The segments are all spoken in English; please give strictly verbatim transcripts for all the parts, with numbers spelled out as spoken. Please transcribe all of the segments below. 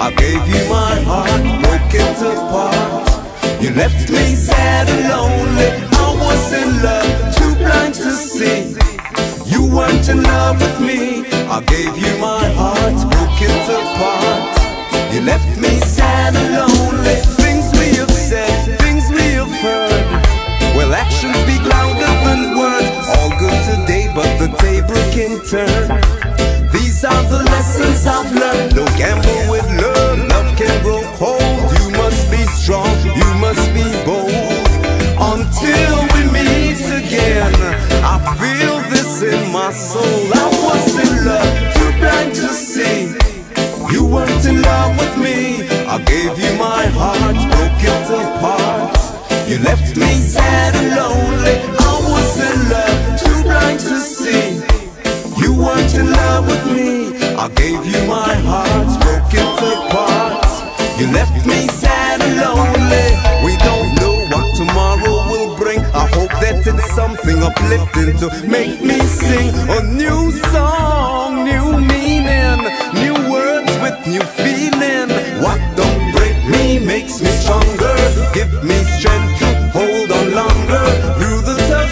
I gave you my heart, broke it apart. You left me sad and lonely. I was in love, too blind to see. You weren't in love with me. I gave you my heart, broke it apart. You left me sad and lonely. Things we have said, things we have heard. Well, actions speak louder than words. All good today, but the table can turn. These are the lessons I've learned. No gamble with love, love can grow cold. You must be strong, you must be bold. Until we meet again, I feel this in my soul. I was in love, too blind to see. You weren't in love with me. I gave you my heart, broke it apart. You left me sad and lonely. I was in love, too blind to see. You weren't in love with me. I gave you my heart, broke it apart. You left me sad and lonely. We don't know what tomorrow will bring. I hope that it's something uplifting to make me sing a new song, new meaning, new words with new feeling. What don't break me makes me stronger. Give me strength to hold on longer through the tough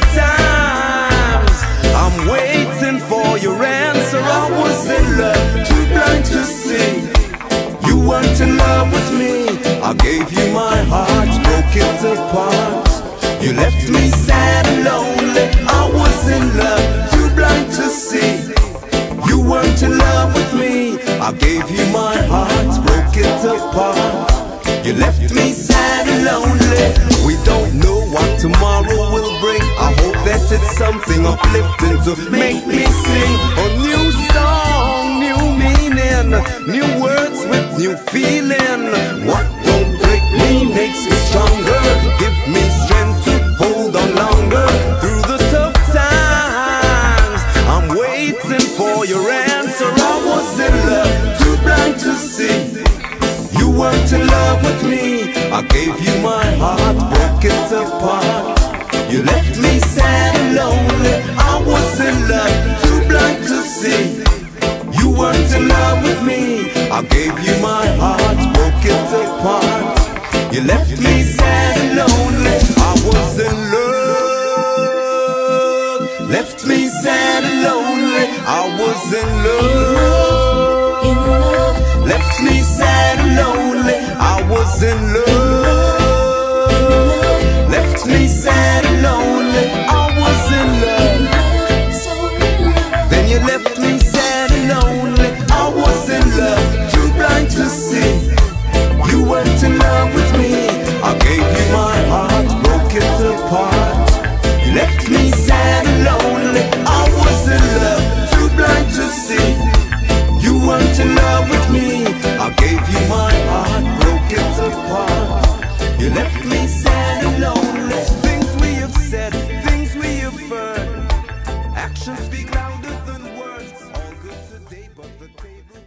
times. I'm waiting for your answer. I was in love, too blind to see. You weren't in love with me. I gave you my heart, broke it apart. You left me sad and lonely. I was in love, too blind to see. You weren't in love with me. I gave you my heart, broke it apart. You left me sad and lonely. We don't know what tomorrow will bring. I hope that it's something uplifting to make me sing a new song, new meaning, new words with new feeling. What don't break me makes me stronger. Give me strength to hold on longer through the tough times. I'm waiting for your answer. I was in love, too blind to see. You weren't in love with me. I gave you my heart, broke it apart. You left me sad and lonely. I was in love, too blind to see. You weren't in love with me. I gave you my heart, broke it apart. You left me sad and lonely. I was in love, left me sad and lonely. I was in love, in love. Left me sad and lonely. I was in love, in love. Left me sad and lonely. I was in love. Then you left me sad and lonely. I was in love, too blind to see. You weren't in love with me. I gave you my heart, broke it apart. You left me sad and lonely. I was in love, too blind to see. You weren't in love with me. I gave you my heart, broke it apart. You left me sad and lonely. Things we have said, things we have heard. Actions speak louder than words. All good today, but the table